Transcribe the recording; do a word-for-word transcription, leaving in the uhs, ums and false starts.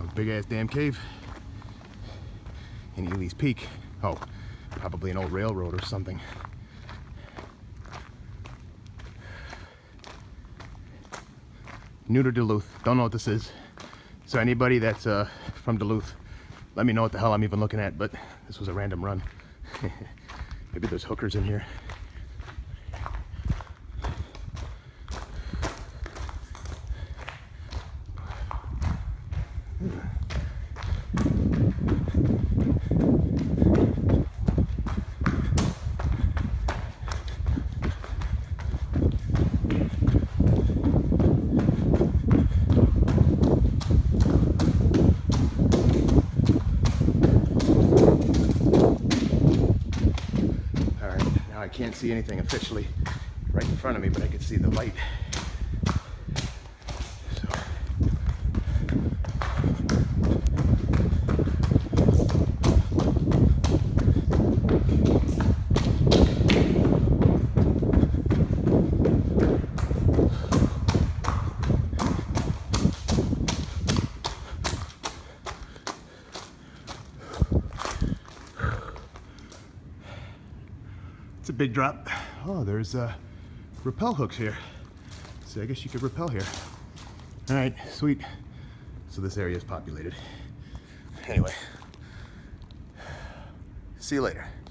a big ass damn cave in Ely's Peak. Oh, probably an old railroad or something. New to Duluth, don't know what this is. So anybody that's uh, from Duluth, let me know what the hell I'm even looking at, but this was a random run. Maybe there's hookers in here. I can't see anything officially right in front of me, but I can see the light. So. It's a big drop. Oh, there's uh, rappel hooks here. So I guess you could rappel here. All right, sweet. So this area is populated. Anyway, see you later.